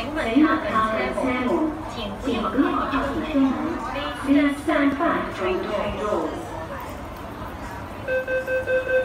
请问他的车门，请不要靠近车门。Please stand back from the train doors.